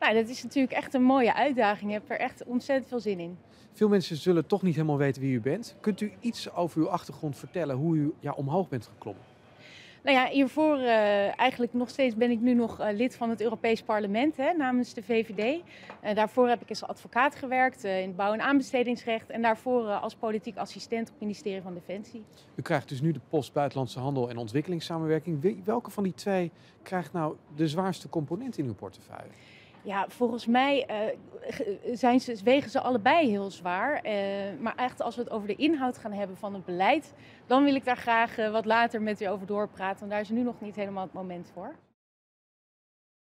Nou, dat is natuurlijk echt een mooie uitdaging. Ik heb er echt ontzettend veel zin in. Veel mensen zullen toch niet helemaal weten wie u bent. Kunt u iets over uw achtergrond vertellen, hoe u omhoog bent geklommen? Nou ja, hiervoor eigenlijk nog steeds ben ik nu nog lid van het Europees Parlement namens de VVD. Daarvoor heb ik als advocaat gewerkt in het bouw- en aanbestedingsrecht. En daarvoor als politiek assistent op het ministerie van Defensie. U krijgt dus nu de post Buitenlandse Handel en Ontwikkelingssamenwerking. Welke van die twee krijgt nou de zwaarste component in uw portefeuille? Ja, volgens mij wegen ze allebei heel zwaar. Maar echt als we het over de inhoud gaan hebben van het beleid, dan wil ik daar graag wat later met u over doorpraten. Want daar is nu nog niet helemaal het moment voor.